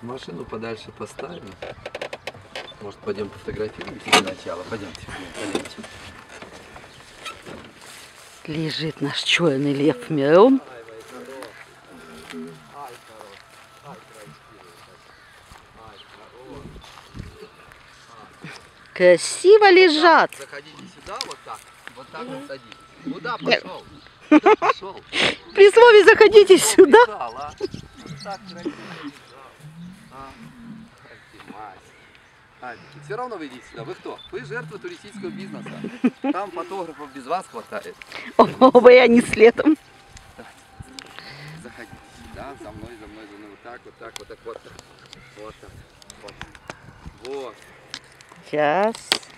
Машину подальше поставим. Может, пойдем пофотографируемся для начала? Пойдемте, пойдемте. Лежит наш черный лев Мирон. Красиво лежат. Заходите сюда, вот так вот садитесь. Куда пошел? Куда пошел? При слове заходите сюда. Так красиво. Все равно вы идите сюда. Вы кто? Вы жертва туристического бизнеса. Там фотографов без вас хватает. Оба я не следом. Заходите сюда, за мной. Вот так. Вот так. Вот. Сейчас.